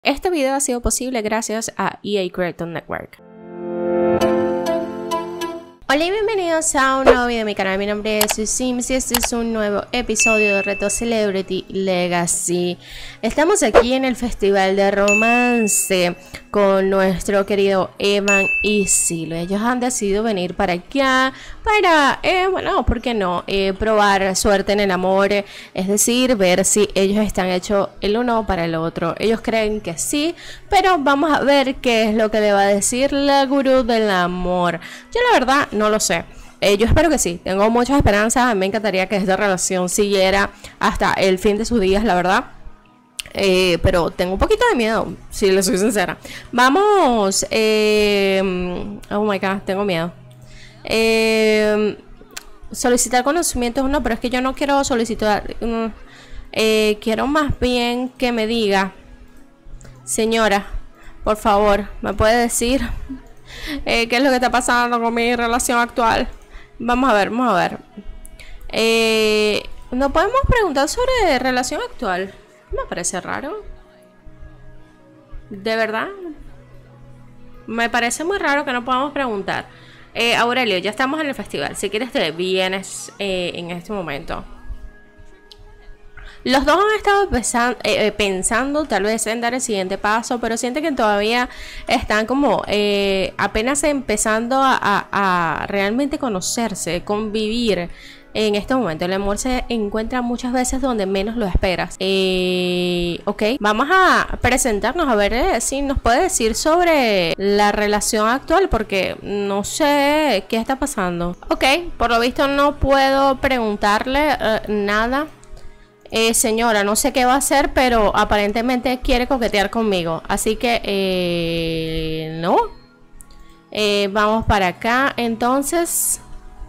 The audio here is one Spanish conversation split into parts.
Este video ha sido posible gracias a EA Creator Network. Hola y bienvenidos a un nuevo video de mi canal. Mi nombre es Sims y este es un nuevo episodio de Reto Celebrity Legacy. Estamos aquí en el Festival de Romance con nuestro querido Evan y Silo. Ellos han decidido venir para acá para, bueno, ¿por qué no? Probar suerte en el amor, es decir, ver si ellos están hechos el uno para el otro. Ellos creen que sí, pero vamos a ver qué es lo que le va a decir la gurú del amor. Yo la verdad no lo sé. Yo espero que sí, tengo muchas esperanzas. Me encantaría que esta relación siguiera hasta el fin de sus días, la verdad. Pero tengo un poquito de miedo, si les soy sincera. Vamos. Oh my god, tengo miedo. Solicitar conocimientos, no, pero es que yo no quiero solicitar. Quiero más bien que me diga: señora, por favor, ¿me puede decir qué es lo que está pasando con mi relación actual? Vamos a ver, vamos a ver. ¿No podemos preguntar sobre relación actual? Me parece raro. De verdad, me parece muy raro que no podamos preguntar. Aurelio, ya estamos en el festival. Si quieres te vienes en este momento. Los dos han estado pensando tal vez en dar el siguiente paso, pero sienten que todavía están como apenas empezando a realmente conocerse, convivir. En este momento el amor se encuentra muchas veces donde menos lo esperas. Ok, vamos a presentarnos a ver si nos puede decir sobre la relación actual, porque no sé qué está pasando. Ok, por lo visto no puedo preguntarle nada. Señora, no sé qué va a hacer, pero aparentemente quiere coquetear conmigo. Así que, no. Vamos para acá, entonces.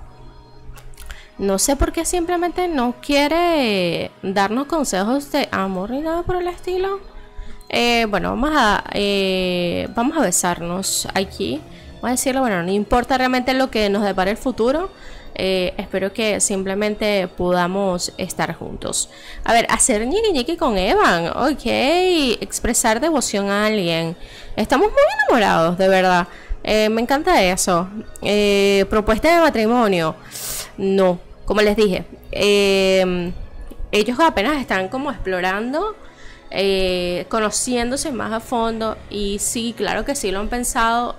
No sé por qué simplemente no quiere darnos consejos de amor ni nada por el estilo. Bueno, vamos a besarnos aquí. Vamos a decirle, bueno, no importa realmente lo que nos depare el futuro. Espero que simplemente podamos estar juntos. A ver, hacer ñiqui ñiqui con Evan. Ok, expresar devoción a alguien. Estamos muy enamorados, de verdad. Me encanta eso. Propuesta de matrimonio. No, como les dije, ellos apenas están como explorando, conociéndose más a fondo. Y sí, claro que sí lo han pensado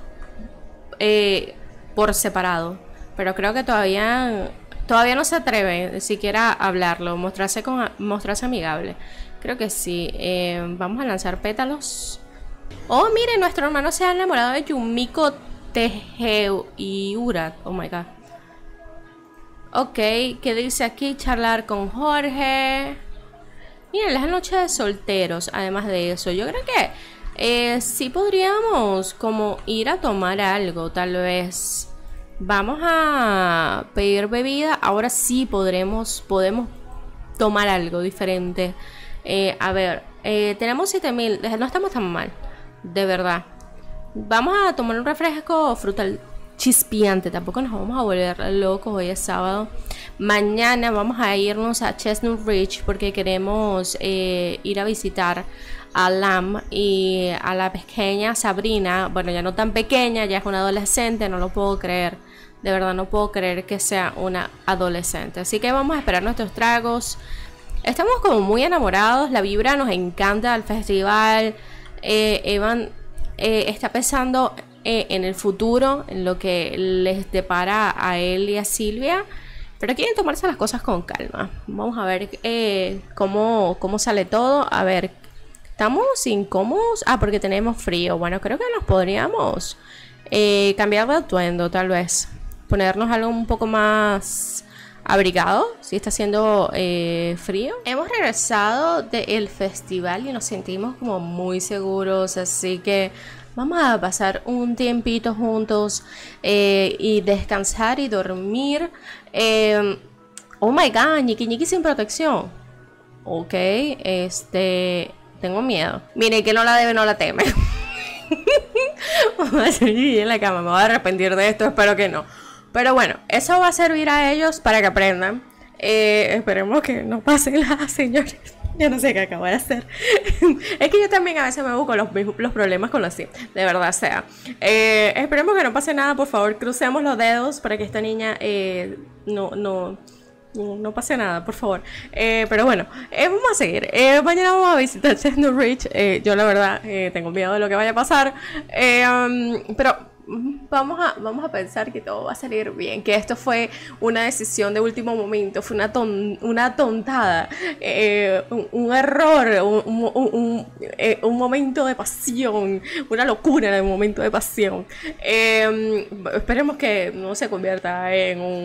por separado, pero creo que todavía no se atreven siquiera a hablarlo, mostrarse amigable. Creo que sí. Vamos a lanzar pétalos. Oh, miren, nuestro hermano se ha enamorado de Yumiko Tejeurat. Oh my god. Ok, ¿qué dice aquí? Charlar con Jorge. Miren, las noches de solteros. Además de eso, yo creo que sí podríamos como ir a tomar algo, tal vez. Vamos a pedir bebida. Ahora sí podemos tomar algo diferente. A ver, tenemos 7000. No estamos tan mal, de verdad. Vamos a tomar un refresco frutal chispeante. Tampoco nos vamos a volver locos. Hoy es sábado. Mañana vamos a irnos a Chestnut Ridge porque queremos ir a visitar a Lam y a la pequeña Sabrina. Bueno, ya no tan pequeña, ya es una adolescente. No lo puedo creer. De verdad no puedo creer que sea una adolescente. Así que vamos a esperar nuestros tragos. Estamos como muy enamorados. La vibra nos encanta del festival. Evan está pensando en el futuro, en lo que les depara a él y a Silvia, pero quieren tomarse las cosas con calma. Vamos a ver cómo sale todo. A ver, ¿estamos incómodos? Ah, porque tenemos frío. Bueno, creo que nos podríamos cambiar de atuendo, tal vez ponernos algo un poco más abrigado, si está haciendo frío. Hemos regresado del festival y nos sentimos como muy seguros, así que vamos a pasar un tiempito juntos y descansar y dormir. Oh my god, ñiqui ñiqui sin protección. Ok, tengo miedo. Mire, que no la debe, no la teme. Vamos a seguir en la cama, me voy a arrepentir de esto, espero que no. Pero bueno, eso va a servir a ellos para que aprendan. Esperemos que no pasen las señores. Yo no sé qué acabo de hacer. Es que yo también a veces me busco los problemas con los Sims. De verdad, sea. Esperemos que no pase nada, por favor. Crucemos los dedos para que esta niña no pase nada, por favor. Pero bueno, vamos a seguir. Mañana vamos a visitar Chestnut Ridge. Yo la verdad tengo miedo de lo que vaya a pasar. Pero vamos a pensar que todo va a salir bien, que esto fue una decisión de último momento, fue una tontada, un error, un momento de pasión, una locura de momento de pasión. Esperemos que no se convierta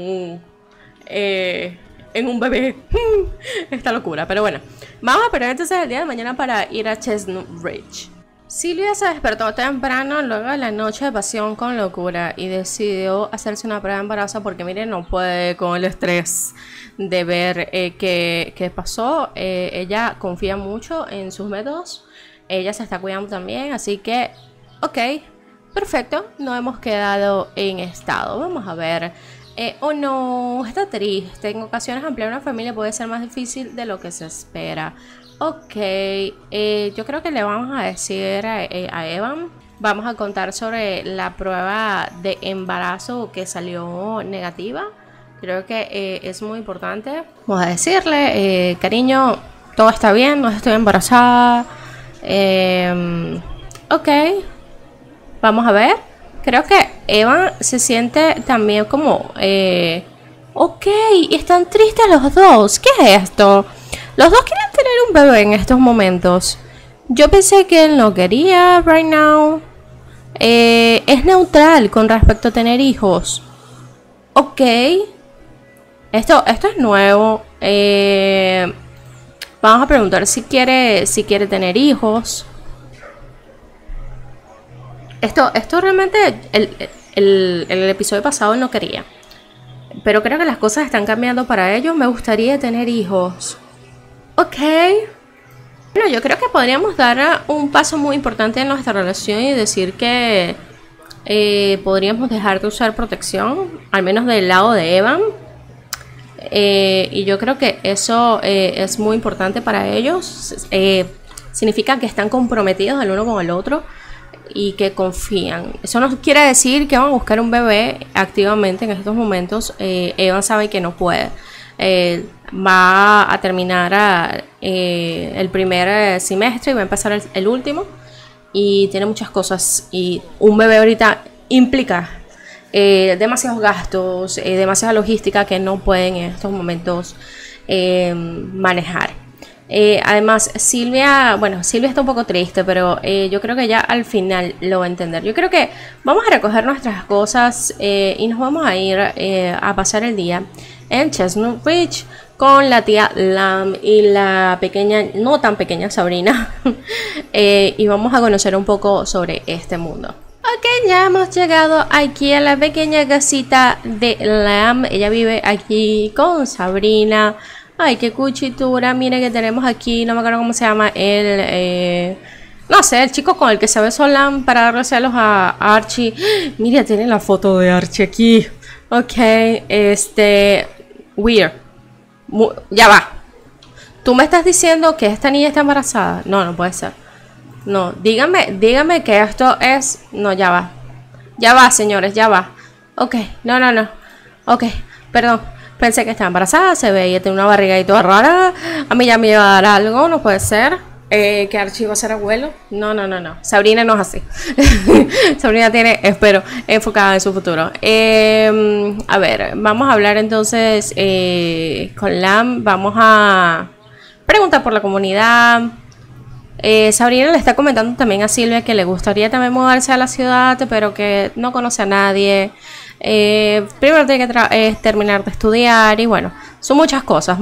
en un bebé esta locura, pero bueno, vamos a esperar entonces el día de mañana para ir a Chestnut Ridge. Silvia se despertó temprano luego de la noche de pasión con locura y decidió hacerse una prueba de embarazo porque miren, no puede con el estrés de ver qué pasó. Ella confía mucho en sus métodos, ella se está cuidando también, así que ok, perfecto, no hemos quedado en estado. Vamos a ver. Oh no, está triste. En ocasiones ampliar una familia puede ser más difícil de lo que se espera. Ok, yo creo que le vamos a decir a Evan. Vamos a contar sobre la prueba de embarazo que salió negativa. Creo que es muy importante. Vamos a decirle, cariño, todo está bien, no estoy embarazada. Ok, vamos a ver. Creo que Evan se siente también como... ok, están tristes los dos. ¿Qué es esto? Los dos quieren tener un bebé en estos momentos. Yo pensé que él no quería right now. Es neutral con respecto a tener hijos. Ok. Esto es nuevo. Vamos a preguntar si quiere tener hijos. Esto realmente el episodio pasado él no quería. Pero creo que las cosas están cambiando para ellos. Me gustaría tener hijos. Ok. Bueno, yo creo que podríamos dar un paso muy importante en nuestra relación y decir que podríamos dejar de usar protección, al menos del lado de Evan. Y yo creo que eso es muy importante para ellos. Significa que están comprometidos el uno con el otro y que confían. Eso no quiere decir que van a buscar un bebé activamente en estos momentos. Evan sabe que no puede. Va a terminar el primer semestre y va a empezar el último. Y tiene muchas cosas. Y un bebé ahorita implica demasiados gastos, demasiada logística que no pueden en estos momentos manejar. Además, Silvia está un poco triste, pero yo creo que ya al final lo va a entender. Yo creo que vamos a recoger nuestras cosas y nos vamos a ir a pasar el día en Chestnut Ridge con la tía Lam y la pequeña, no tan pequeña Sabrina. Y vamos a conocer un poco sobre este mundo. Ok, ya hemos llegado aquí a la pequeña casita de Lam. Ella vive aquí con Sabrina. Ay, qué cuchitura. Mire que tenemos aquí, no me acuerdo cómo se llama no sé, el chico con el que se besó Lam para darle celos a Archie. Mira, tiene la foto de Archie aquí. Ok, weird. Ya va. ¿Tú me estás diciendo que esta niña está embarazada? No, no puede ser. No, dígame que esto es... No, ya va. Ya va, señores, ya va. Ok, no. Ok, perdón. Pensé que estaba embarazada, se veía, tiene una barriga y toda rara. A mí ya me iba a dar algo, no puede ser. Que Archie va a ser abuelo. No. Sabrina no es así. Sabrina tiene, espero, enfocada en su futuro. A ver, vamos a hablar entonces con Lam. Vamos a preguntar por la comunidad. Sabrina le está comentando también a Silvia que le gustaría también mudarse a la ciudad, pero que no conoce a nadie. Primero tiene que terminar de estudiar y bueno, son muchas cosas.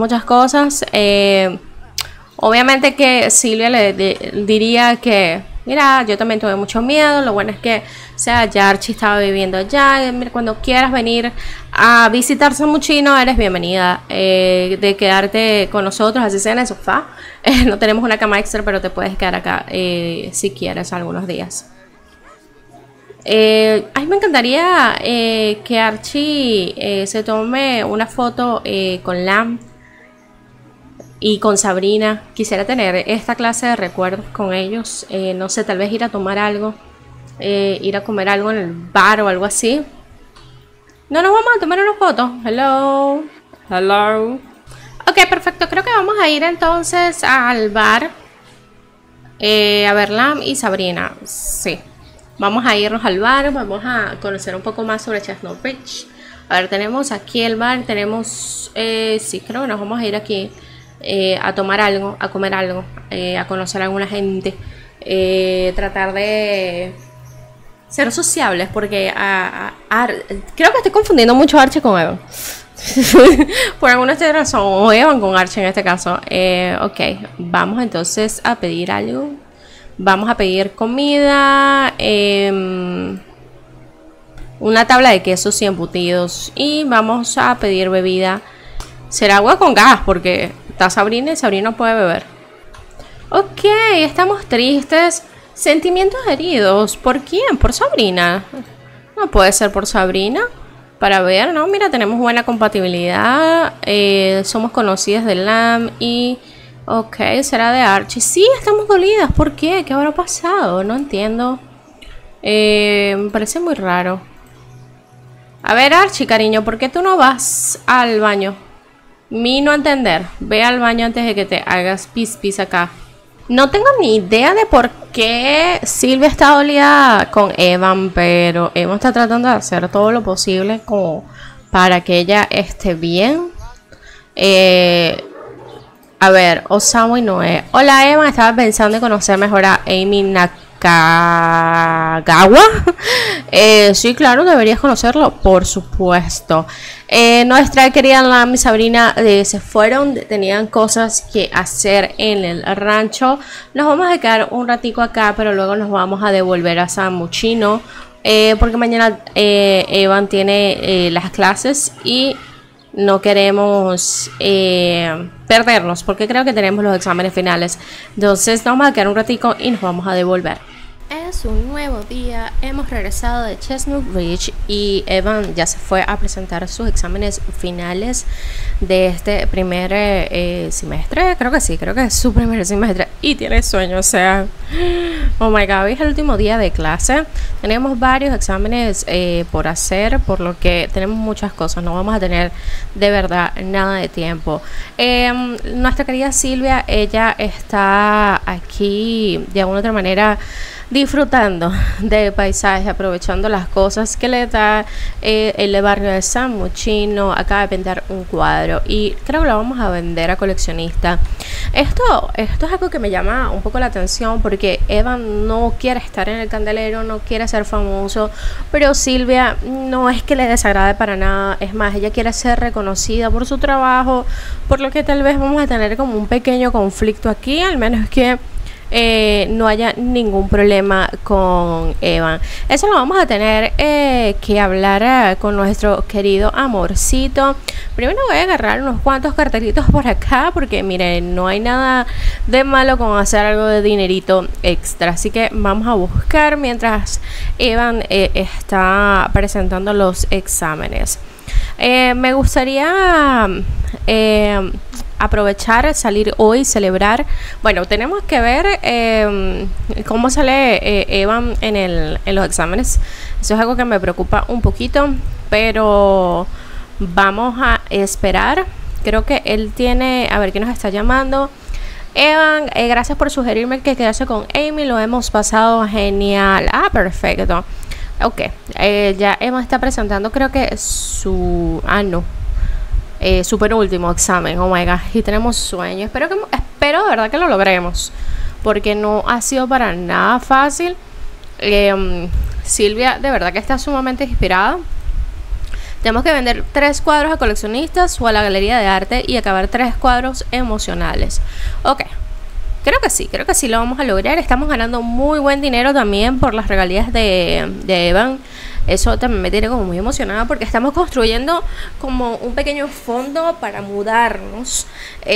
Obviamente que Silvia le diría que, mira, yo también tuve mucho miedo. Lo bueno es que, o sea, ya Archie estaba viviendo allá. Mira, cuando quieras venir a visitar San Muchino, eres bienvenida. De quedarte con nosotros, así sea en el sofá. No tenemos una cama extra, pero te puedes quedar acá si quieres algunos días. Ay, me encantaría que Archie se tome una foto con Lam. Y con Sabrina, quisiera tener esta clase de recuerdos con ellos. No sé, tal vez ir a tomar algo, ir a comer algo en el bar o algo así. No nos vamos a tomar una foto. Hello. Hello. Ok, perfecto. Creo que vamos a ir entonces al bar. A ver, Lam y Sabrina. Sí. Vamos a irnos al bar. Vamos a conocer un poco más sobre Chestnut Ridge. A ver, tenemos aquí el bar. Tenemos... sí, creo que nos vamos a ir aquí a tomar algo, a comer algo, a conocer a alguna gente. Tratar de ser sociables, porque creo que estoy confundiendo mucho a Archie con Evan. Por alguna razón, o Evan con Archie en este caso. Ok, vamos entonces a pedir algo. Vamos a pedir comida, una tabla de quesos y embutidos, y vamos a pedir bebida. Será agua con gas, porque está Sabrina y Sabrina no puede beber. Ok, estamos tristes. Sentimientos heridos. ¿Por quién? ¿Por Sabrina? No puede ser por Sabrina. Para ver, ¿no? Mira, tenemos buena compatibilidad. Somos conocidas de Lam y... Ok, será de Archie. Sí, estamos dolidas. ¿Por qué? ¿Qué habrá pasado? No entiendo. Me parece muy raro. A ver, Archie, cariño, ¿por qué tú no vas al baño? Mi no entender. Ve al baño antes de que te hagas pis acá. No tengo ni idea de por qué Silvia está dolida con Evan, pero Evan está tratando de hacer todo lo posible como para que ella esté bien. A ver, Osamu y Noé. Hola, Evan, estaba pensando en conocer mejor a Amy Nakagawa. Sí, claro, deberías conocerlo, por supuesto. Nuestra querida Lam y Sabrina se fueron, tenían cosas que hacer en el rancho. Nos vamos a quedar un ratico acá, pero luego nos vamos a devolver a San Muchino, porque mañana Evan tiene las clases y no queremos perdernos, porque creo que tenemos los exámenes finales. Entonces nos vamos a quedar un ratico y nos vamos a devolver. Es un nuevo día, hemos regresado de Chestnut Ridge y Evan ya se fue a presentar sus exámenes finales de este primer semestre. Creo que sí, creo que es su primer semestre y tiene sueño, o sea, oh my god, hoy es el último día de clase. Tenemos varios exámenes por hacer, por lo que tenemos muchas cosas, no vamos a tener de verdad nada de tiempo. Nuestra querida Silvia, ella está aquí de alguna otra manera disfrutando del paisaje, aprovechando las cosas que le da el barrio de San Muchino. Acaba de pintar un cuadro y creo que lo vamos a vender a coleccionista. Esto es algo que me llama un poco la atención, porque Evan no quiere estar en el candelero, no quiere ser famoso, pero Silvia no es que le desagrade para nada. Es más, ella quiere ser reconocida por su trabajo, por lo que tal vez vamos a tener como un pequeño conflicto aquí, al menos que no haya ningún problema con Evan. Eso lo vamos a tener que hablar con nuestro querido amorcito. Primero voy a agarrar unos cuantos cartelitos por acá, porque miren, no hay nada de malo con hacer algo de dinerito extra. Así que vamos a buscar mientras Evan está presentando los exámenes. Me gustaría aprovechar, salir hoy, celebrar. Bueno, tenemos que ver cómo sale Evan en los exámenes. Eso es algo que me preocupa un poquito, pero vamos a esperar. Creo que él tiene, a ver quién nos está llamando. Evan, gracias por sugerirme que quedarse con Amy, lo hemos pasado genial. Ah, perfecto. Ok, ya Evan está presentando, creo que su... no, su penúltimo examen. Oh my god, y tenemos sueño. Espero de verdad que lo logremos, porque no ha sido para nada fácil. Silvia de verdad que está sumamente inspirada. Tenemos que vender 3 cuadros a coleccionistas o a la galería de arte y acabar 3 cuadros emocionales. Ok, creo que sí lo vamos a lograr. Estamos ganando muy buen dinero también por las regalías de Evan. Eso también me tiene como muy emocionada, porque estamos construyendo como un pequeño fondo para mudarnos.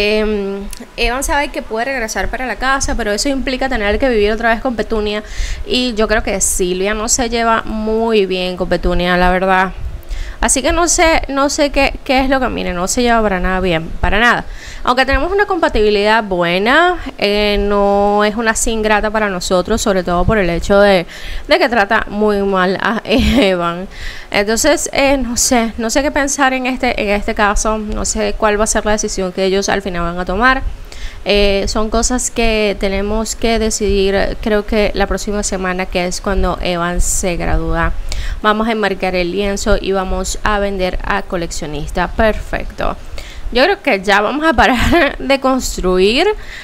Evan sabe que puede regresar para la casa, pero eso implica tener que vivir otra vez con Petunia. Y yo creo que Silvia no se lleva muy bien con Petunia, la verdad. Así que no sé qué es lo que, miren, no se lleva para nada bien, para nada. Aunque tenemos una compatibilidad buena, no es una sin grata para nosotros, sobre todo por el hecho de que trata muy mal a Evan. Entonces, no sé qué pensar en este caso, no sé cuál va a ser la decisión que ellos al final van a tomar. Son cosas que tenemos que decidir, creo que la próxima semana, que es cuando Evan se gradúa. Vamos a enmarcar el lienzo y vamos a vender a coleccionista. Perfecto. Yo creo que ya vamos a parar de construir.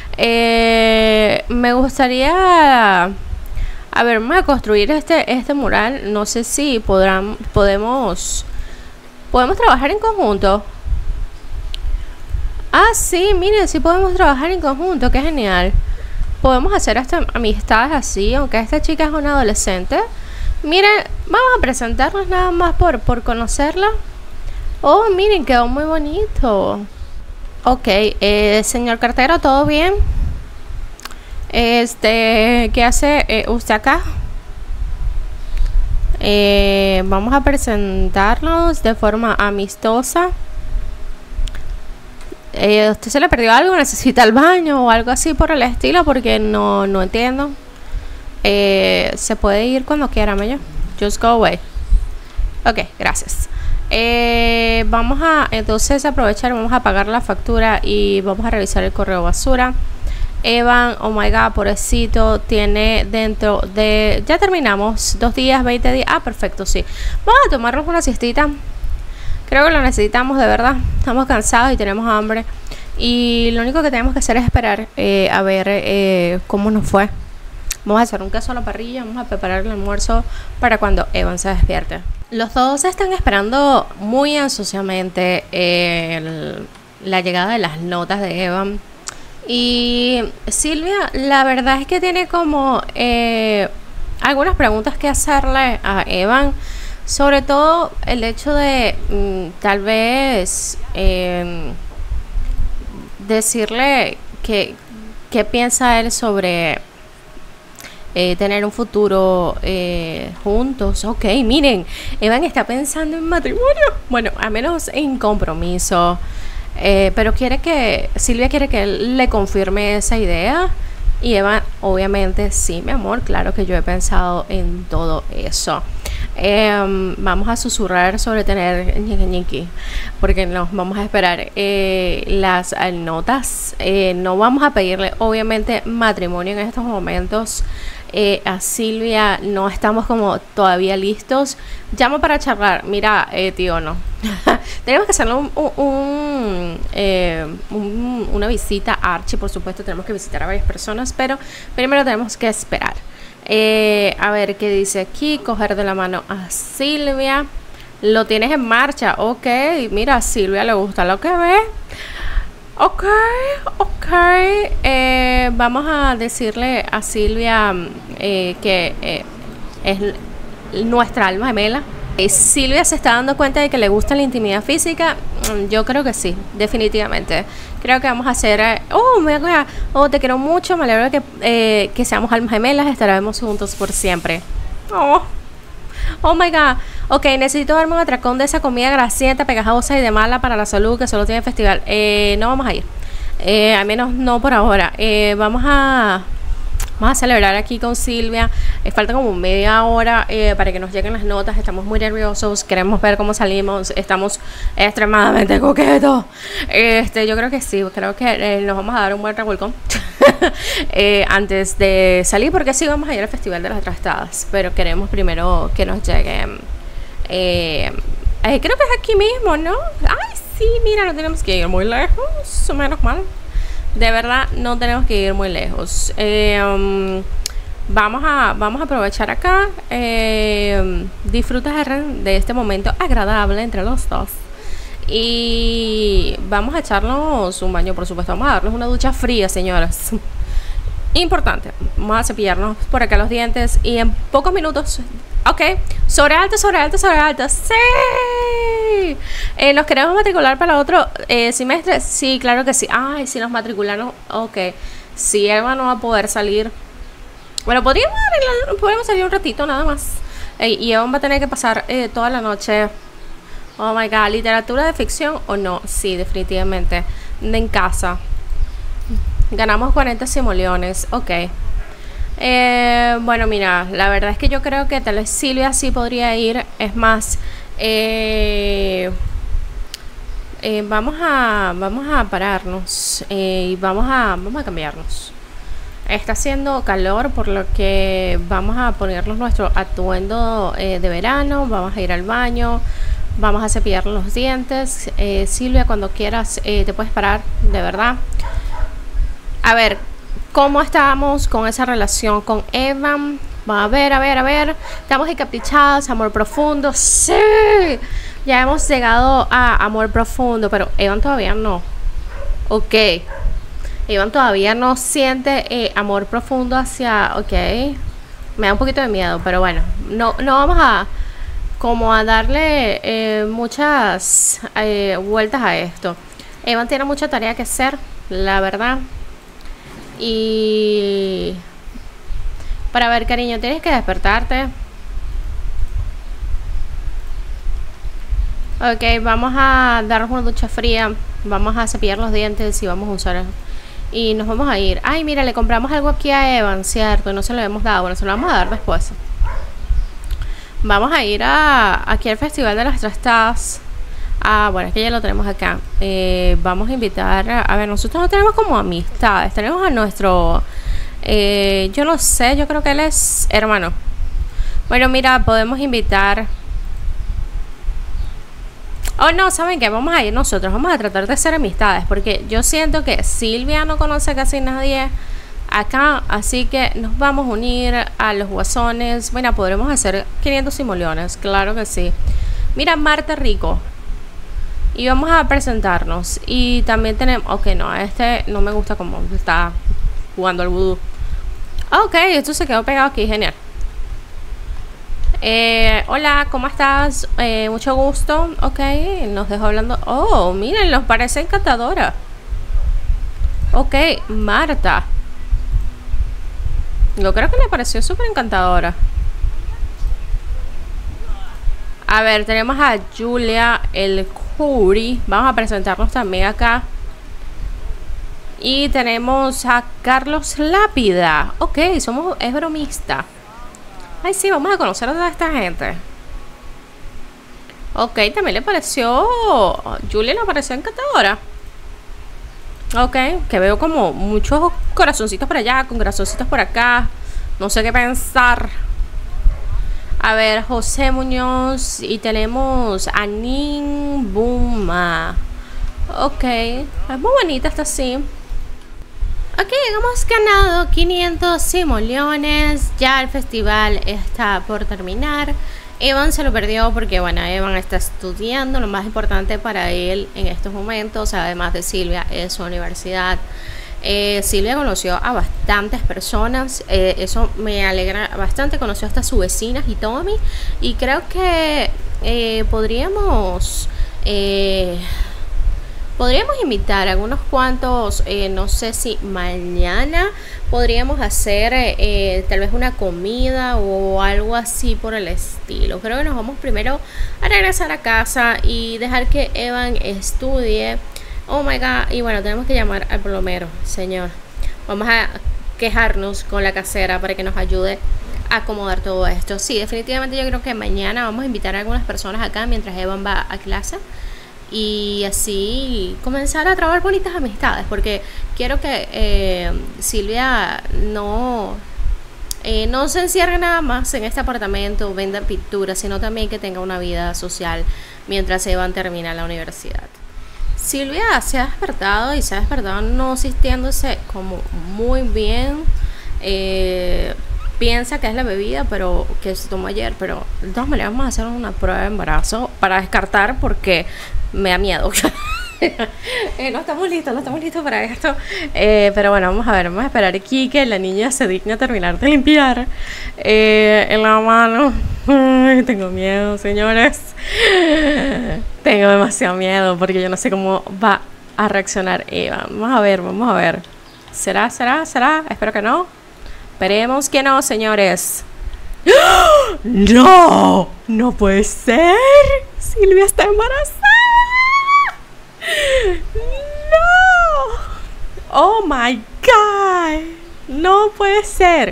Me gustaría, a ver, vamos a construir este mural. No sé si podemos trabajar en conjunto. Ah, sí, miren, sí podemos trabajar en conjunto, qué genial. Podemos hacer hasta amistades así, aunque esta chica es una adolescente. Miren, vamos a presentarnos nada más por conocerla. Oh, miren, quedó muy bonito. Ok, señor cartero, ¿todo bien? ¿Qué hace usted acá? Vamos a presentarnos de forma amistosa. ¿Usted se le perdió algo? ¿Necesita el baño o algo así por el estilo? Porque no entiendo. Se puede ir cuando quiera, mello. Just go away. Ok, gracias. Vamos a entonces aprovechar, vamos a pagar la factura y vamos a revisar el correo basura. Evan, oh my god, pobrecito, tiene dentro de... Ya terminamos, 2 días, 20 días. Ah, perfecto, sí. Vamos a tomarnos una siestita. Creo que lo necesitamos de verdad. Estamos cansados y tenemos hambre. Y lo único que tenemos que hacer es esperar a ver cómo nos fue. Vamos a hacer un queso a la parrilla. Vamos a preparar el almuerzo para cuando Evan se despierte. Los dos están esperando muy ansiosamente la llegada de las notas de Evan. Y Silvia, la verdad es que tiene como algunas preguntas que hacerle a Evan. Sobre todo el hecho de tal vez decirle qué piensa él sobre tener un futuro juntos. Ok, miren, Evan está pensando en matrimonio. Bueno, al menos en compromiso. Pero Silvia quiere que él le confirme esa idea. Y Evan, obviamente, sí, mi amor, claro que yo he pensado en todo eso. Vamos a susurrar sobre tener ñiqui, porque nos vamos a esperar las notas. No vamos a pedirle, obviamente, matrimonio en estos momentos. A Silvia no estamos como todavía listos. Llamo para charlar. Mira, tío, no. Tenemos que hacerle una visita a Archie, por supuesto. Tenemos que visitar a varias personas, pero primero tenemos que esperar. A ver qué dice aquí. Coger de la mano a Silvia. Lo tienes en marcha. Ok, mira, a Silvia le gusta lo que ve. Ok. Vamos a decirle a Silvia que es nuestra alma gemela. Silvia se está dando cuenta de que le gusta la intimidad física. Yo creo que sí, definitivamente. Creo que vamos a hacer... te quiero mucho. Me alegro que seamos almas gemelas. Estaremos juntos por siempre. Oh my god. Ok, necesito darme un atracón de esa comida grasienta, pegajosa y de mala para la salud que solo tiene el festival. No vamos a ir. Al menos no por ahora. Vamos a celebrar aquí con Silvia. Falta como media hora para que nos lleguen las notas. Estamos muy nerviosos. Queremos ver cómo salimos. Estamos extremadamente coquetos. Yo creo que sí. Creo que nos vamos a dar un buen revolcón antes de salir, porque sí vamos a ir al Festival de las Trastadas. Pero queremos primero que nos lleguen. Creo que es aquí mismo, ¿no? Ay, sí, mira, no tenemos que ir muy lejos. Menos mal. De verdad, no tenemos que ir muy lejos. Vamos a aprovechar acá. Disfrutar de este momento agradable entre los dos. Y vamos a echarnos un baño, por supuesto. Vamos a darnos una ducha fría, señoras. Importante. Vamos a cepillarnos por acá los dientes. Y en pocos minutos... Ok, sobre alto. ¡Sí! ¿Nos queremos matricular para otro semestre? Sí, claro que sí. Ay, si nos matricularon. Ok. Si Eva no va a poder salir. Bueno, podemos salir un ratito nada más. Y Eva va a tener que pasar toda la noche Oh my god, literatura de ficción o no. Sí, definitivamente. En casa. Ganamos 40 simoleones. Ok. Bueno, mira, la verdad es que yo creo que tal vez Silvia sí podría ir. Es más, vamos a pararnos y vamos a cambiarnos. Está haciendo calor, por lo que vamos a ponernos nuestro atuendo de verano. Vamos a ir al baño, vamos a cepillar los dientes. Silvia, cuando quieras, te puedes parar, de verdad. A ver, ¿cómo estamos con esa relación con Evan? A ver. Estamos encaprichados, amor profundo. ¡Sí! Ya hemos llegado a amor profundo, pero Evan todavía no. Ok. Evan todavía no siente amor profundo hacia... Ok. Me da un poquito de miedo, pero bueno. No vamos a... Como a darle muchas vueltas a esto. Evan tiene mucha tarea que hacer, la verdad. Y... Para ver, cariño, tienes que despertarte. Ok, vamos a darnos una ducha fría. Vamos a cepillar los dientes y vamos a usar... Y nos vamos a ir. Ay, mira, le compramos algo aquí a Evan, ¿cierto? No se lo hemos dado. Bueno, se lo vamos a dar después. Vamos a ir aquí al Festival de las Trastadas. Ah, bueno, es que ya lo tenemos acá. Vamos a invitar... A ver, nosotros no tenemos como amistades. Tenemos a nuestro... yo no sé, yo creo que él es hermano. Bueno, mira, podemos invitar... Oh, no, ¿saben qué? Vamos a ir nosotros. Vamos a tratar de hacer amistades. Porque yo siento que Silvia no conoce casi nadie acá. Así que nos vamos a unir a los guasones. Mira, podremos hacer 500 simoleones. Claro que sí. Mira, Marta Rico. Y vamos a presentarnos. Y también tenemos... Ok, no, este no me gusta como está jugando al vudú. Ok, esto se quedó pegado aquí, genial. Hola, ¿cómo estás? Mucho gusto. Ok, nos dejó hablando. Oh, miren, nos parece encantadora. Ok, Marta. Yo creo que le pareció súper encantadora. A ver, tenemos a Julia el Curi. Vamos a presentarnos también acá. Y tenemos a Carlos Lápida. Ok, es bromista. Ay, sí, vamos a conocer a toda esta gente. Ok, también le pareció... Julia le pareció encantadora. Ok, que veo como muchos corazoncitos por allá, con corazoncitos por acá. No sé qué pensar. A ver, José Muñoz. Y tenemos a Nin Buma. Ok, es muy bonita esta sí. Ok, hemos ganado 500 simoleones. Ya el festival está por terminar. Evan se lo perdió porque, bueno, Evan está estudiando. Lo más importante para él en estos momentos, además de Silvia, es su universidad. Silvia conoció a bastantes personas. Eso me alegra bastante. Conoció hasta su vecina Hitomi. Y creo que podríamos invitar a algunos cuantos, no sé si mañana podríamos hacer tal vez una comida o algo así por el estilo. Creo que nos vamos primero a regresar a casa y dejar que Evan estudie. Oh my god, y bueno, tenemos que llamar al plomero, señor. Vamos a quejarnos con la casera para que nos ayude a acomodar todo esto. Sí, definitivamente yo creo que mañana vamos a invitar a algunas personas acá mientras Evan va a clase. Y así comenzar a trabajar bonitas amistades, porque quiero que Silvia no se encierre nada más en este apartamento, venda pinturas, sino también que tenga una vida social mientras Evan termina la universidad. Silvia se ha despertado y se ha despertado no sintiéndose como muy bien. Piensa que es la bebida pero que se tomó ayer, pero de todas maneras vamos a hacer una prueba de embarazo para descartar, porque me da miedo. No estamos listos para esto. Pero bueno, vamos a esperar aquí que la niña se digne a terminar de limpiar en la mano. Ay, tengo miedo, señores. Tengo demasiado miedo porque yo no sé cómo va a reaccionar Eva. Vamos a ver. ¿Será? Espero que no. Esperemos que no, señores. No, no puede ser. Silvia está embarazada. No. Oh my God. No puede ser.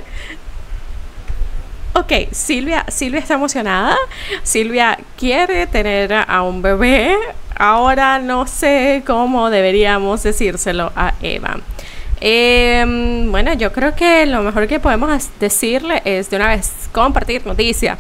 Ok, Silvia está emocionada. Silvia quiere tener a un bebé. Ahora no sé cómo deberíamos decírselo a Eva. Bueno, yo creo que lo mejor que podemos decirle es de una vez compartir noticia.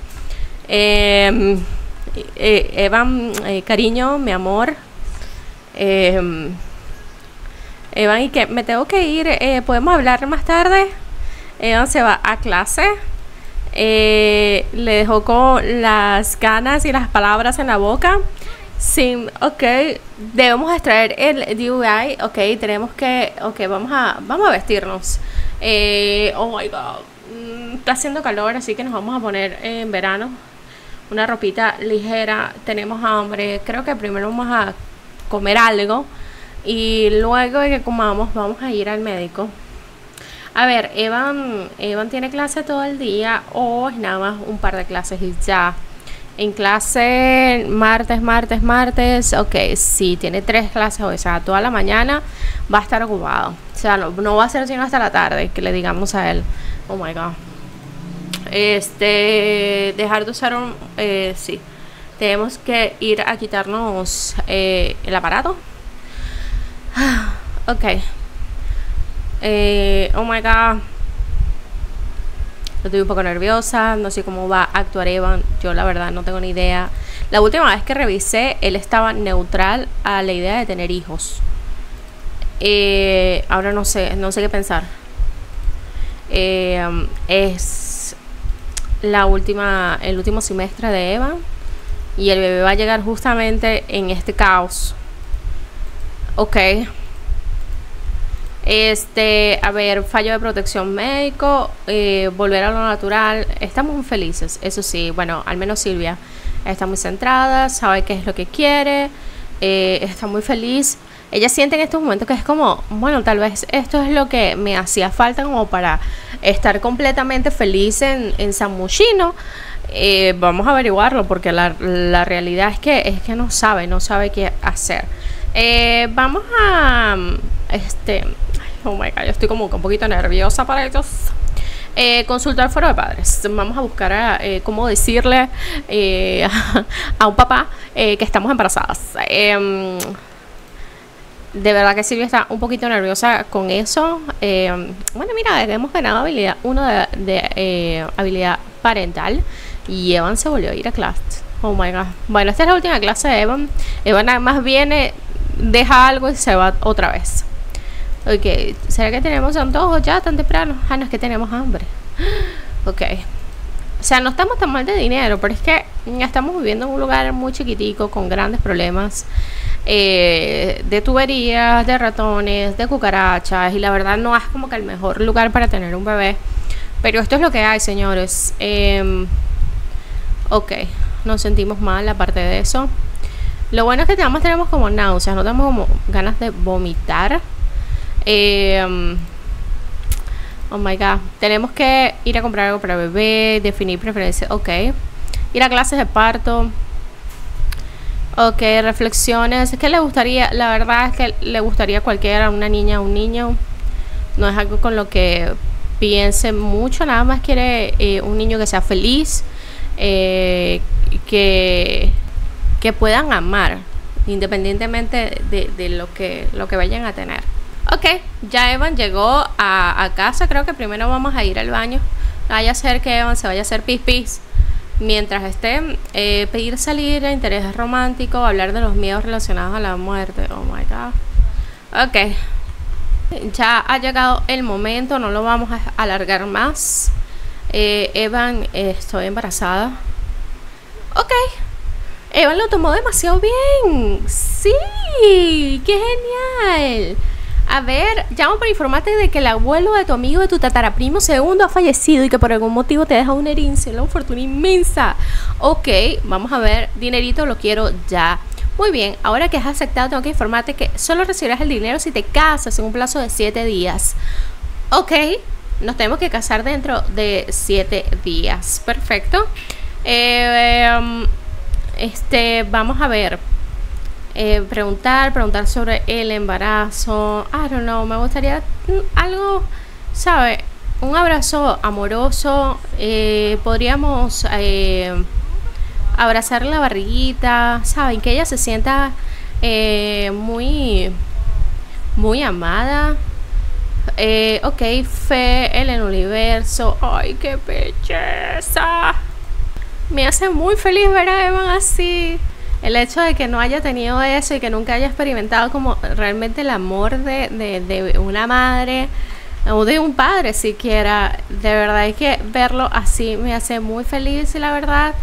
Eva, cariño, mi amor. Evan, y que me tengo que ir. ¿Podemos hablar más tarde? Evan se va a clase. Le dejó con las ganas y las palabras en la boca. Sí, ok, debemos extraer el DUI. Ok, tenemos que, vamos a vestirnos. Oh my God, está haciendo calor, así que nos vamos a poner en verano una ropita ligera. Tenemos hambre, creo que primero vamos a comer algo y luego de que comamos vamos a ir al médico. A ver, Evan tiene clase todo el día o es nada más un par de clases y ya. En clase martes, ok, sí, tiene 3 clases hoy, o sea, toda la mañana va a estar ocupado. O sea, no va a ser sino hasta la tarde que le digamos a él. Oh my God. Dejar de usar sí. Tenemos que ir a quitarnos el aparato. Ok. Oh my God. Estoy un poco nerviosa, no sé cómo va a actuar Evan. Yo la verdad no tengo ni idea. La última vez que revisé, él estaba neutral a la idea de tener hijos. Ahora no sé qué pensar. Es el último semestre de Evan y el bebé va a llegar justamente en este caos. Ok. A ver, fallo de protección médico, volver a lo natural. Estamos muy felices, eso sí. Bueno, al menos Silvia está muy centrada, sabe qué es lo que quiere, está muy feliz. Ella siente en estos momentos que es como, bueno, tal vez esto es lo que me hacía falta como para estar completamente feliz en San Mushino. Vamos a averiguarlo porque la realidad es que no sabe qué hacer. Vamos a oh my God, yo estoy como un poquito nerviosa para ellos. Consultar foro de padres. Vamos a buscar cómo decirle a un papá que estamos embarazadas. De verdad que Silvia está un poquito nerviosa con eso. Bueno, mira, hemos ganado habilidad 1 de habilidad parental y Evan se volvió a ir a clase. Oh my God. Bueno, esta es la última clase de Evan. Evan nada más viene, deja algo y se va otra vez. Ok, ¿será que tenemos antojos ya tan temprano? Ah, no, es que tenemos hambre. Ok. O sea, no estamos tan mal de dinero, pero es que estamos viviendo en un lugar muy chiquitico con grandes problemas de tuberías, de ratones, de cucarachas, y la verdad no es como que el mejor lugar para tener un bebé. Pero esto es lo que hay, señores. Ok, nos sentimos mal aparte de eso. Lo bueno es que tenemos como náuseas, no tenemos como ganas de vomitar. Oh my God. Tenemos que ir a comprar algo para bebé, definir preferencias. Ok. Ir a clases de parto. Ok, reflexiones. Es que le gustaría, la verdad es que le gustaría a cualquiera, una niña, un niño. No es algo con lo que piense mucho, nada más quiere un niño que sea feliz, que puedan amar, independientemente de lo que vayan a tener. Ok, ya Evan llegó a casa. Creo que primero vamos a ir al baño. Vaya a ser que Evan se vaya a hacer pis. Mientras esté, pedir salir, interés romántico, hablar de los miedos relacionados a la muerte. Oh my God. Ok, ya ha llegado el momento, no lo vamos a alargar más. Evan, estoy embarazada. Ok, Evan lo tomó demasiado bien. Sí, qué genial. A ver, llamo para informarte de que el abuelo de tu amigo, de tu tataraprimo segundo, ha fallecido y que por algún motivo te deja una herencia, una fortuna inmensa. Ok, vamos a ver, dinerito lo quiero ya. Muy bien, ahora que has aceptado tengo que informarte que solo recibirás el dinero si te casas en un plazo de 7 días. Ok, Nos tenemos que casar dentro de 7 días. Perfecto. Vamos a ver. Preguntar sobre el embarazo. I don't know, me gustaría algo, ¿sabe? Un abrazo amoroso. Podríamos abrazar la barriguita, ¿saben? Que ella se sienta muy, muy amada. Ok, fe en el universo. Ay, qué belleza. Me hace muy feliz ver a Evan así. El hecho de que no haya tenido eso y que nunca haya experimentado como realmente el amor de una madre o de un padre siquiera, de verdad es que verlo así me hace muy feliz. Y la verdad,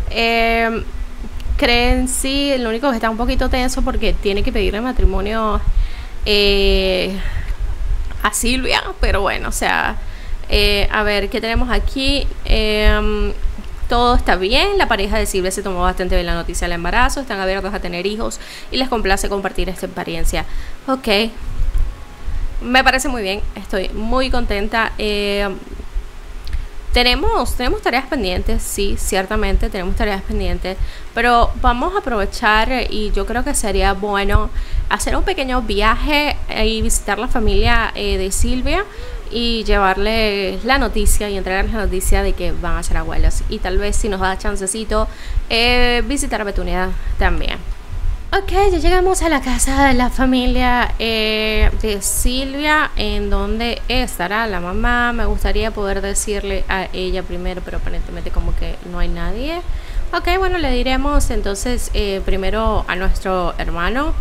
creen sí, lo único que está un poquito tenso porque tiene que pedirle matrimonio a Silvia, pero bueno, o sea, a ver, ¿qué tenemos aquí? Todo está bien, la pareja de Silvia se tomó bastante bien la noticia del embarazo, están abiertos a tener hijos y les complace compartir esta experiencia. Ok, me parece muy bien, estoy muy contenta. Tenemos tareas pendientes, sí, ciertamente tenemos tareas pendientes, pero vamos a aprovechar y yo creo que sería bueno hacer un pequeño viaje y visitar la familia de Silvia y llevarles la noticia y entregarles la noticia de que van a ser abuelos, y tal vez si nos da chancecito visitar a Petunia también. Ok, ya llegamos a la casa de la familia de Silvia, en donde estará la mamá. Me gustaría poder decirle a ella primero, pero aparentemente como que no hay nadie. Ok, bueno, le diremos entonces primero a nuestro hermano.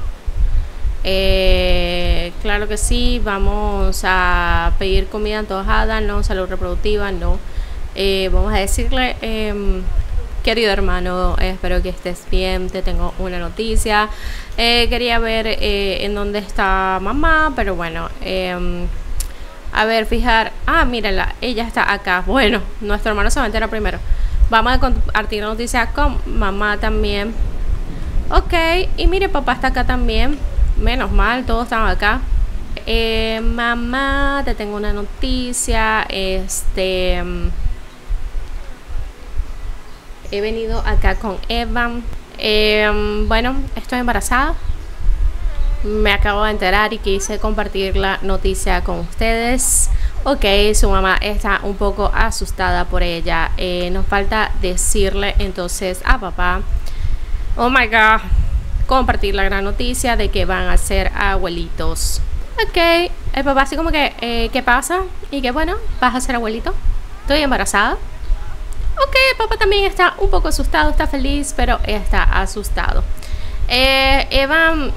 Claro que sí, vamos a pedir comida antojada, no salud reproductiva, no. Vamos a decirle, querido hermano, espero que estés bien, te tengo una noticia. Quería ver en dónde está mamá, pero bueno, a ver, fijar. Ah, mírala, ella está acá. Bueno, nuestro hermano se va a enterar primero. Vamos a compartir la noticia con mamá también. Ok, y mire, papá está acá también. Menos mal, todos estaban acá. Mamá, te tengo una noticia. He venido acá con Evan. Bueno, estoy embarazada. Me acabo de enterar y quise compartir la noticia con ustedes. Ok, su mamá está un poco asustada por ella. Nos falta decirle entonces a papá, oh my god, compartir la gran noticia de que van a ser abuelitos. Ok, el papá así como que, ¿qué pasa? Y que bueno, vas a ser abuelito. Estoy embarazada. Ok, el papá también está un poco asustado, está feliz, pero está asustado. Evan,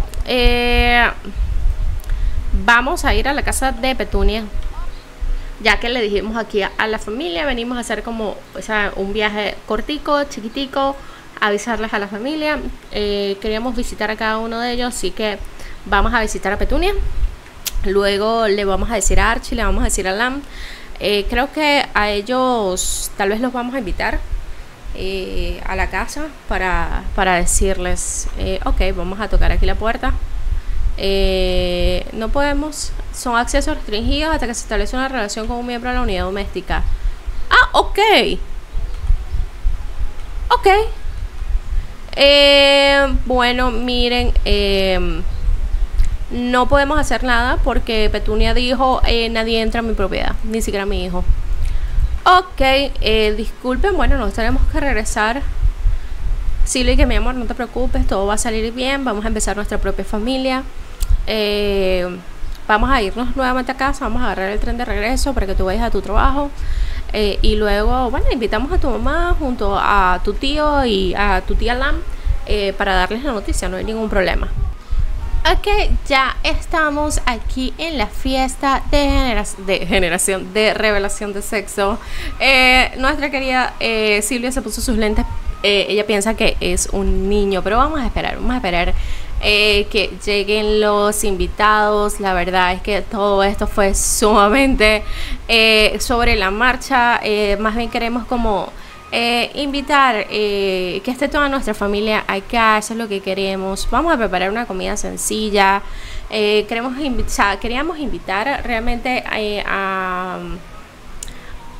vamos a ir a la casa de Petunia, ya que le dijimos aquí a la familia, venimos a hacer como, o sea, un viaje cortico, chiquitico, avisarles a la familia. Queríamos visitar a cada uno de ellos, así que vamos a visitar a Petunia. Luego le vamos a decir a Archie, le vamos a decir a Lam. Creo que a ellos tal vez los vamos a invitar a la casa para decirles, ok, vamos a tocar aquí la puerta. No podemos, son accesos restringidos hasta que se establece una relación con un miembro de la unidad doméstica. Ah, ok. Ok. Bueno, miren, no podemos hacer nada porque Petunia dijo, nadie entra a mi propiedad, ni siquiera mi hijo. Ok, disculpen, bueno, nos tenemos que regresar. Silvia, que mi amor, no te preocupes, todo va a salir bien, vamos a empezar nuestra propia familia. Vamos a irnos nuevamente a casa, vamos a agarrar el tren de regreso para que tú vayas a tu trabajo. Y luego, bueno, invitamos a tu mamá junto a tu tío y a tu tía Lam para darles la noticia, no hay ningún problema. Ok, ya estamos aquí en la fiesta de revelación de sexo. Nuestra querida Silvia se puso sus lentes. Ella piensa que es un niño, pero vamos a esperar que lleguen los invitados. La verdad es que todo esto fue sumamente sobre la marcha. Más bien queremos como invitar que esté toda nuestra familia acá, eso es lo que queremos. Vamos a preparar una comida sencilla. Queríamos invitar realmente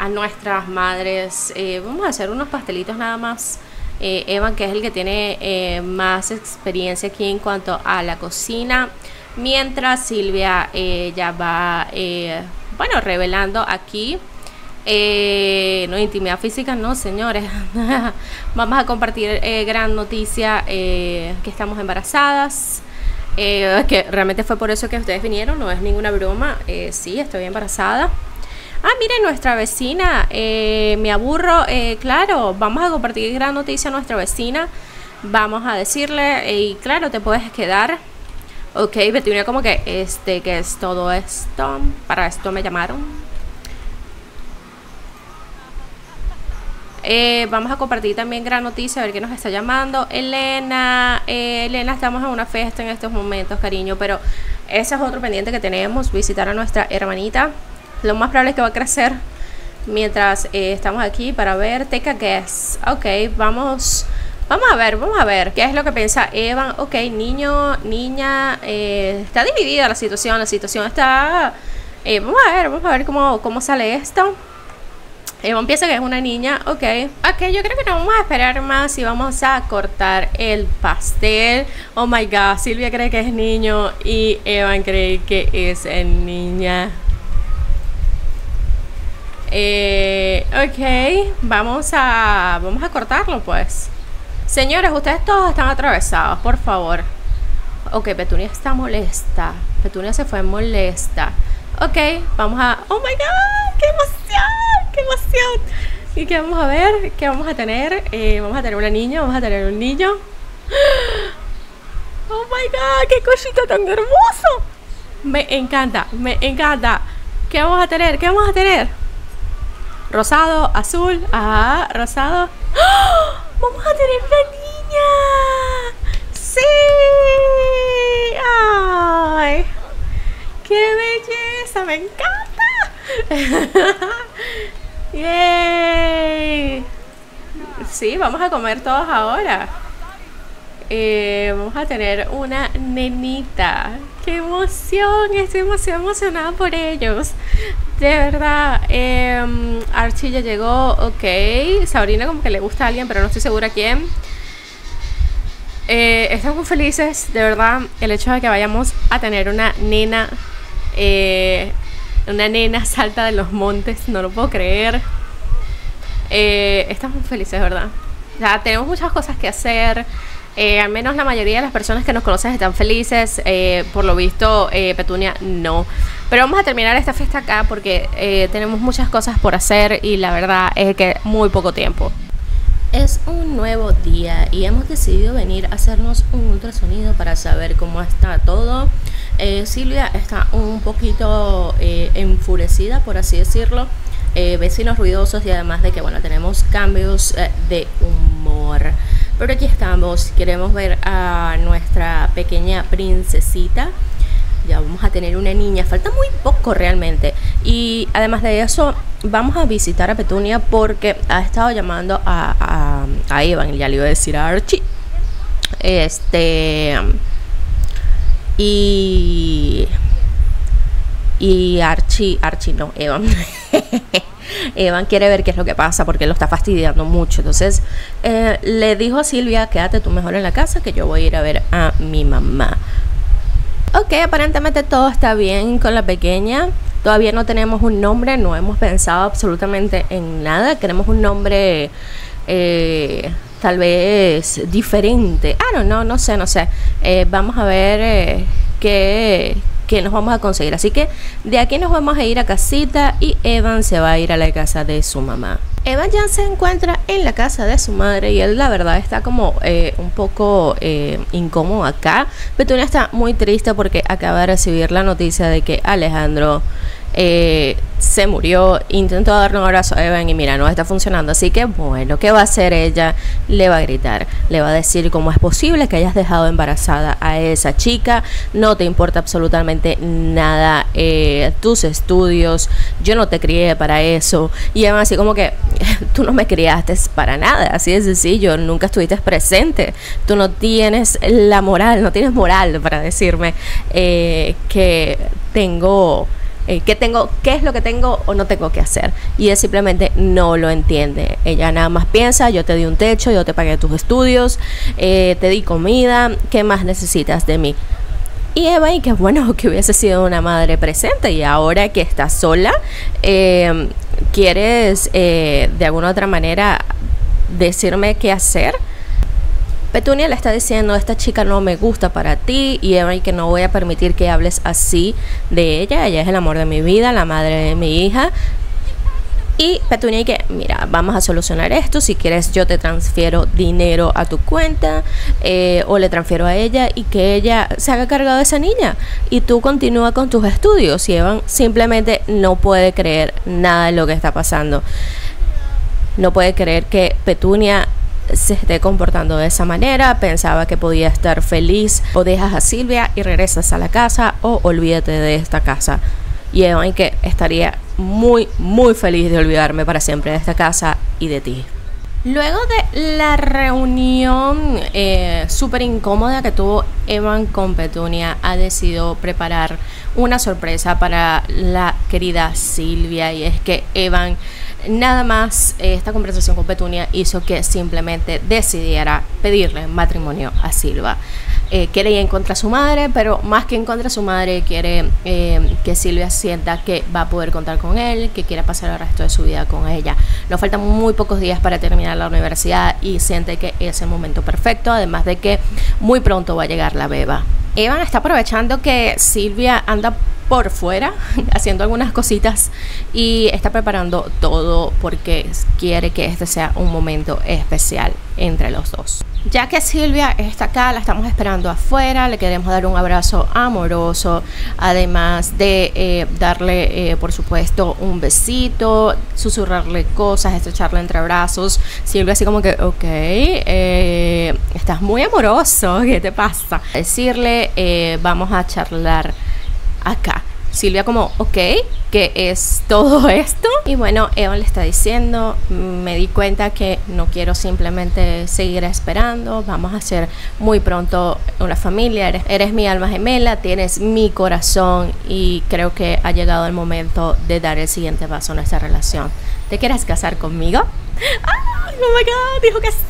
a nuestras madres. Vamos a hacer unos pastelitos nada más. Evan, que es el que tiene más experiencia aquí en cuanto a la cocina, mientras Silvia ya va, bueno, revelando aquí. No, intimidad física no, señores. Vamos a compartir gran noticia, que estamos embarazadas. Que realmente fue por eso que ustedes vinieron, no es ninguna broma. Sí, estoy embarazada. Ah, miren, nuestra vecina, me aburro, claro, vamos a compartir gran noticia a nuestra vecina. Vamos a decirle, y claro, te puedes quedar. Ok, Petunia, como que ¿qué es todo esto? Para esto me llamaron. Vamos a compartir también gran noticia, a ver qué nos está llamando. Elena, Elena, estamos en una fiesta en estos momentos, cariño, pero ese es otro pendiente que tenemos, visitar a nuestra hermanita. Lo más probable es que va a crecer mientras estamos aquí para ver Teca Guess. Ok, vamos a ver qué es lo que piensa Evan. Ok, niño, niña, está dividida la situación está... vamos a ver cómo sale esto. Evan piensa que es una niña. Ok, yo creo que no vamos a esperar más y vamos a cortar el pastel. Oh my god, Silvia cree que es niño y Evan cree que es niña. Ok, vamos a cortarlo pues. Señores, ustedes todos están atravesados, por favor. Ok, Petunia está molesta. Petunia se fue molesta. Ok, vamos a... Oh my god, qué emoción, qué emoción. ¿Y qué vamos a ver? ¿Qué vamos a tener? Vamos a tener una niña, vamos a tener un niño. Oh my god, qué cosita tan hermoso. Me encanta, me encanta. ¿Qué vamos a tener? ¿Qué vamos a tener? Rosado, azul, ajá, rosado. ¡Oh! ¡Vamos a tener una niña! ¡Sí! ¡Ay! ¡Qué belleza! ¡Me encanta! ¡Yay! Sí, vamos a comer todos ahora. Vamos a tener una nenita. ¡Qué emoción! Estoy emocionada por ellos. De verdad. Archie ya llegó. Ok. Sabrina como que le gusta a alguien, pero no estoy segura quién. Estamos muy felices, de verdad. El hecho de que vayamos a tener una nena. Una nena salta de los montes. No lo puedo creer. Estamos muy felices, ¿verdad? O sea, tenemos muchas cosas que hacer. Al menos la mayoría de las personas que nos conocen están felices. Por lo visto, Petunia no. Pero vamos a terminar esta fiesta acá porque tenemos muchas cosas por hacer y la verdad es que muy poco tiempo. Es un nuevo día y hemos decidido venir a hacernos un ultrasonido para saber cómo está todo. Silvia está un poquito enfurecida, por así decirlo. Vecinos ruidosos y además de que, bueno, tenemos cambios de humor. Pero aquí estamos, queremos ver a nuestra pequeña princesita. Ya vamos a tener una niña, falta muy poco realmente. Y además de eso, vamos a visitar a Petunia porque ha estado llamando a Evan, ya le iba a decir a Archie. Y Archie no, Evan. Evan quiere ver qué es lo que pasa porque lo está fastidiando mucho. Entonces le dijo a Silvia, quédate tú mejor en la casa que yo voy a ir a ver a mi mamá. Ok, aparentemente todo está bien con la pequeña. Todavía no tenemos un nombre, no hemos pensado absolutamente en nada. Queremos un nombre tal vez diferente. No sé. Vamos a ver qué nos vamos a conseguir. Así que de aquí nos vamos a ir a casita y Evan se va a ir a la casa de su mamá. Evan ya se encuentra en la casa de su madre y él la verdad está como un poco incómodo acá. Petunia está muy triste porque acaba de recibir la noticia de que Alejandro se murió. Intentó darle un abrazo a Evan y mira, no está funcionando. Así que bueno, ¿qué va a hacer ella? Le va a gritar, le va a decir cómo es posible que hayas dejado embarazada a esa chica. No te importa absolutamente nada tus estudios, yo no te crié para eso. Y Evan así como que tú no me criaste para nada, así de sencillo, nunca estuviste presente, tú no tienes la moral, no tienes moral para decirme que tengo qué es lo que tengo o no tengo que hacer. Y ella simplemente no lo entiende. Ella nada más piensa, yo te di un techo, yo te pagué tus estudios, te di comida, ¿qué más necesitas de mí? Y Eva, y que bueno, que hubiese sido una madre presente, y ahora que estás sola, ¿quieres de alguna otra manera decirme qué hacer? Petunia le está diciendo, esta chica no me gusta para ti, y Eva, y que no voy a permitir que hables así de ella es el amor de mi vida, la madre de mi hija. Y Petunia, y que mira, vamos a solucionar esto, si quieres yo te transfiero dinero a tu cuenta, o le transfiero a ella y que ella se haga cargo de esa niña y tú continúa con tus estudios. Y Evan simplemente no puede creer nada de lo que está pasando, no puede creer que Petunia se esté comportando de esa manera. Pensaba que podía estar feliz. O dejas a Silvia y regresas a la casa, o olvídate de esta casa. Y Evan, que estaría muy feliz de olvidarme para siempre de esta casa y de ti. Luego de la reunión súper incómoda que tuvo Evan con Petunia, ha decidido preparar una sorpresa para la querida Silvia. Y es que Evan, nada más esta conversación con Petunia hizo que simplemente decidiera pedirle matrimonio a Silvia. Quiere ir en contra de su madre, pero más que en contra de su madre, quiere que Silvia sienta que va a poder contar con él, que quiera pasar el resto de su vida con ella. Nos faltan muy pocos días para terminar la universidad y siente que es el momento perfecto, además de que muy pronto va a llegar la beba. Evan está aprovechando que Silvia anda por fuera haciendo algunas cositas y está preparando todo porque quiere que este sea un momento especial entre los dos. Ya que Silvia está acá, la estamos esperando afuera, le queremos dar un abrazo amoroso, además de darle por supuesto un besito, susurrarle cosas, estrecharle entre brazos. Silvia así como que estás muy amoroso, ¿qué te pasa? Decirle vamos a charlar acá. Silvia como, ¿qué es todo esto? Y bueno, Evan le está diciendo, me di cuenta que no quiero simplemente seguir esperando, vamos a hacer muy pronto una familia, eres mi alma gemela, tienes mi corazón y creo que ha llegado el momento de dar el siguiente paso en nuestra relación. ¿Te quieres casar conmigo? ¡Ay, oh my God! Dijo que sí.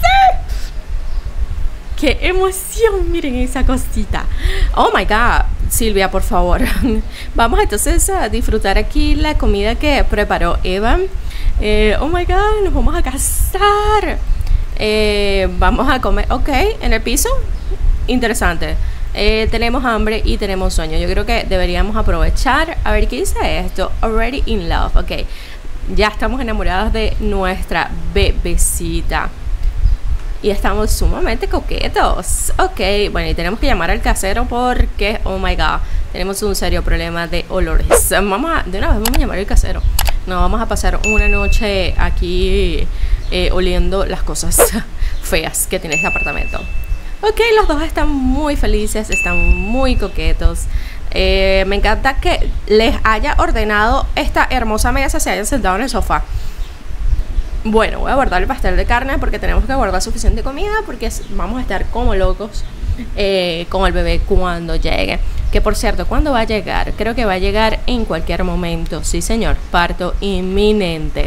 ¡Qué emoción! Miren esa cosita. ¡Oh my God! Silvia, por favor. Vamos entonces a disfrutar aquí la comida que preparó Evan. Oh my God, nos vamos a casar. Vamos a comer. En el piso. Interesante. Tenemos hambre y tenemos sueño. Yo creo que deberíamos aprovechar. A ver, ¿qué dice esto? Already in love. Ya estamos enamorados de nuestra bebecita. Y estamos sumamente coquetos. Bueno, y tenemos que llamar al casero porque, oh my God, tenemos un serio problema de olores. De una vez vamos a llamar al casero. No vamos a pasar una noche aquí oliendo las cosas feas que tiene este apartamento. Los dos están muy felices, están muy coquetos. Me encanta que les haya ordenado esta hermosa mesa, se hayan sentado en el sofá. Bueno, voy a guardar el pastel de carne porque tenemos que guardar suficiente comida porque vamos a estar como locos con el bebé cuando llegue. Que por cierto, ¿cuándo va a llegar? Creo que va a llegar en cualquier momento. Sí, señor, parto inminente.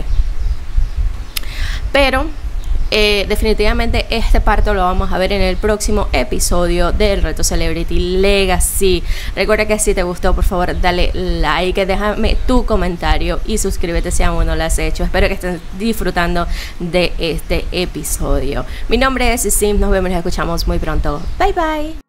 Pero definitivamente este parto lo vamos a ver en el próximo episodio del Reto Celebrity Legacy. Recuerda que si te gustó, por favor dale like, déjame tu comentario y suscríbete si aún no lo has hecho. Espero que estés disfrutando de este episodio. Mi nombre es Sim, nos vemos y nos escuchamos muy pronto. Bye bye.